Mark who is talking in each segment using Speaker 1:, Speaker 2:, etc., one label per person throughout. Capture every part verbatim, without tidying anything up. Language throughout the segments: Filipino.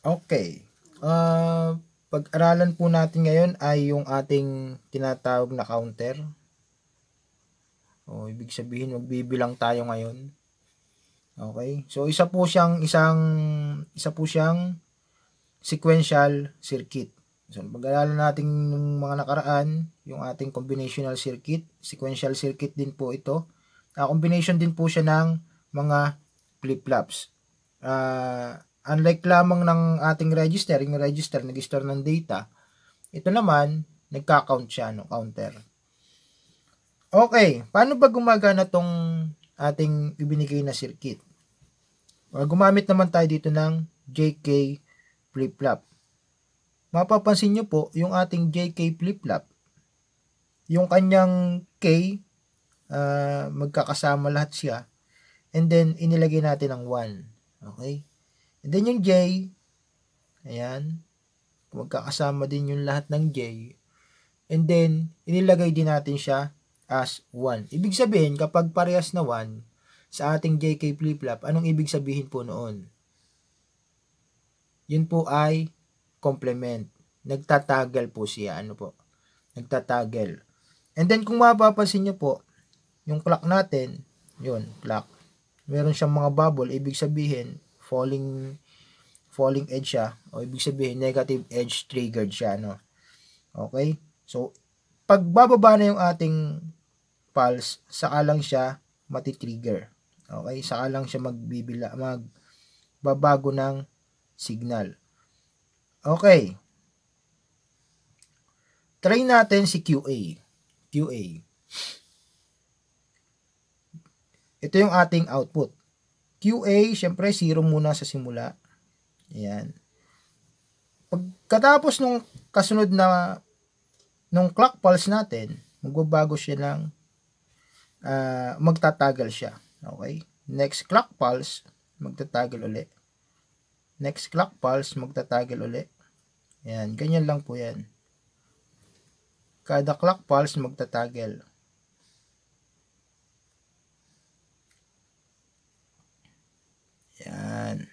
Speaker 1: Okay. Uh, pag-aralan po natin ngayon ay yung ating tinatawag na counter. O ibig sabihin magbibilang tayo ngayon. Okay? So isa po siyang isang isa po siyang sequential circuit. So pag-aralan natin ng mga nakaraan, yung ating combinational circuit, sequential circuit din po ito. Uh, combination din po siya ng mga flip-flops. Uh, unlike lamang ng ating register, yung register nag-store ng data, ito naman, nagka-count siya, no, counter. Okay, paano ba gumagana tong ating ibinigay na circuit? Well, gumamit naman tayo dito ng J K flip-flop. Mapapansin nyo po, yung ating J K flip-flop, yung kanyang K, uh, magkakasama lahat siya, and then inilagay natin ng one. Okay? And then yung J, ayan, magkakasama din yung lahat ng J, and then inilagay din natin siya as one. Ibig sabihin, kapag parehas na one sa ating J K flip-flop, anong ibig sabihin po noon? Yun po ay complement. Nagtatagal po siya. Ano po? Nagtatagal. And then kung mapapansin nyo po, yung clock natin, yun, clock. Meron siyang mga bubble, ibig sabihin, falling falling edge siya, o ibig sabihin, negative edge triggered siya, no? Okay? So, pag bababa na yung ating pulse, saka lang siya matitrigger. Okay? Saka lang siya magbibila, magbabago ng signal. Okay. Try natin si Q A. Q A. Ito yung ating output. Q A, syempre, zero muna sa simula. Ayan. Pagkatapos nung kasunod na nung clock pulse natin, magbabago siya ng uh, magtatagal siya. Okay? Next clock pulse, magtatagal ulit. Next clock pulse, magtatagal ulit. Ayan, ganyan lang po yan. Kada clock pulse, magtatagal. Ayan.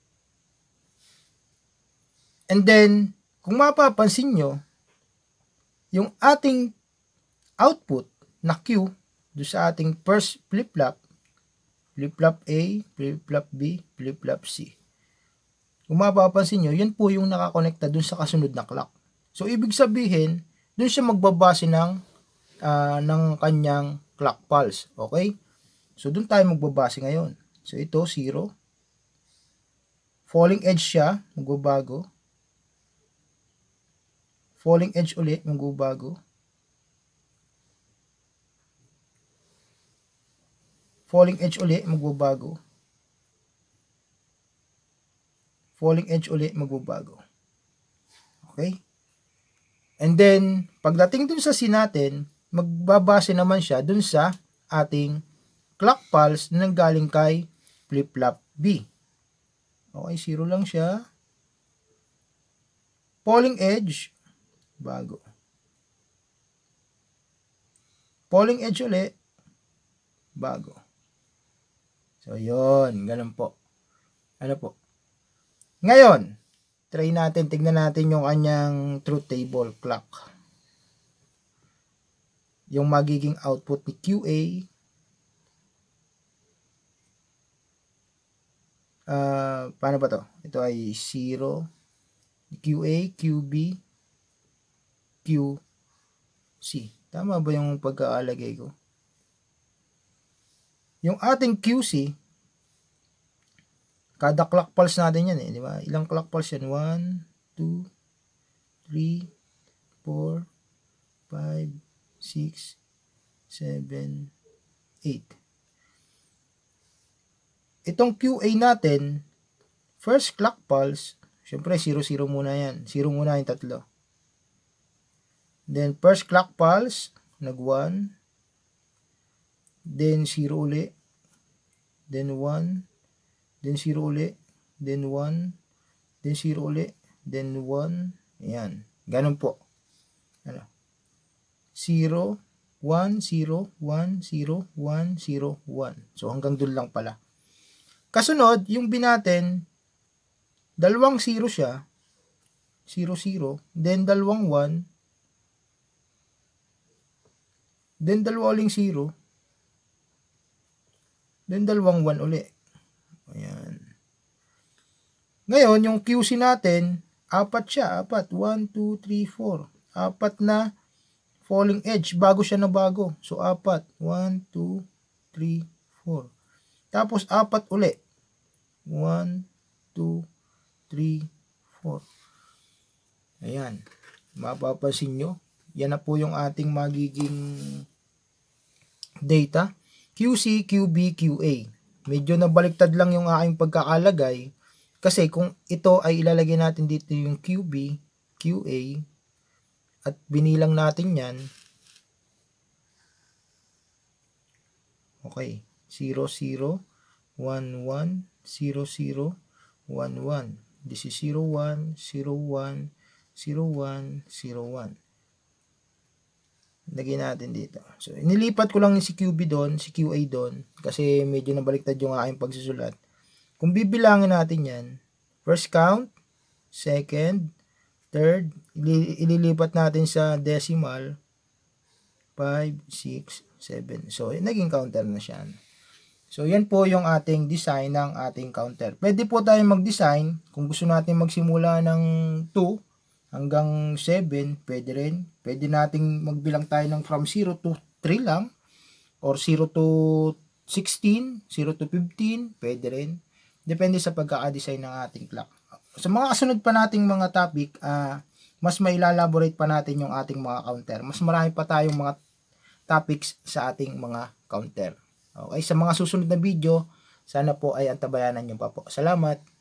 Speaker 1: And then, kung mapapansin nyo, yung ating output na Q, do sa ating first flip-flop, flip-flop A, flip-flop B, flip-flop C. Kung mapapansin nyo, yun po yung nakakonekta dun sa kasunod na clock. So, ibig sabihin, dun siya magbabase ng, uh, ng kanyang clock pulse. Okay? So, dun tayo magbabase ngayon. So, ito, zero. Falling edge siya, magbabago. Falling edge ulit, magbabago. Falling edge ulit, magbabago. Falling edge ulit, magbabago. Okay? And then, pagdating dun sa C natin, magbabase naman siya dun sa ating clock pulse na nanggaling kay flip-flop B. Okay, zero lang siya. Falling edge, bago. Falling edge ulit, bago. So, yun. Ganun po. Ano po? Ngayon, try natin, tignan natin yung kanyang truth table clock. Yung magiging output ni Q A. Uh, paano ba to? Ito ay zero. Q A, Q B, Q C. Tama ba yung pagkaalagay ko? Yung ating Q C, kada clock pulse natin yan eh, di ba? Ilang clock pulse yan? one, two, three, four, five, six, seven, eight. Itong Q A natin, first clock pulse, syempre zero zero muna yan. zero muna yung tatlo. Then first clock pulse, nag one. Then zero uli. Then one. Then zero uli. Then one. Then zero uli. Then one. Ayan. Ganun po. Ano? zero, one, zero, one, zero, one, zero, one. So hanggang dun lang pala. Kasunod, yung B natin, dalawang zero siya, zero zero, then dalawang one, then dalawa uling zero, then dalawang one uli. Ayan. Ngayon, yung Q C natin, apat siya, apat, one, two, three, four, apat na falling edge, bago siya na bago. So, apat, one, two, three, four. Tapos, apat uli, one, two, three, four. Ayan. Mapapansin nyo, yan na po yung ating magiging data. Q C, Q B, Q A. Medyo nabaliktad lang yung aking pagkakalagay. Kasi kung ito ay ilalagay natin dito yung Q B, Q A, at binilang natin yan. Okay. zero, zero, one, one, zero, zero, one, one. This is zero, one, zero, one, zero, one, zero, one. Lagyan natin dito. So, inilipat ko lang si Q B doon, si Q A doon, kasi medyo nabaliktad yung aking pagsusulat. Kung bibilangin natin yan, first count, second, third, ililipat natin sa decimal, five, six, seven. So, naging counter na siya. So, yan po yung ating design ng ating counter. Pwede po tayong mag-design, kung gusto natin magsimula ng two hanggang seven, pwede rin. Pwede nating magbilang tayo ng from zero to three lang, or zero to sixteen, zero to fifteen, pwede rin. Depende sa pagkaka-design ng ating clock. Sa mga kasunod pa nating mga topic, uh, mas mailalaborate pa natin yung ating mga counter. Mas marami pa tayong mga topics sa ating mga counter. Okay, sa mga susunod na video, sana po ay antabayanan nyo pa po. Salamat!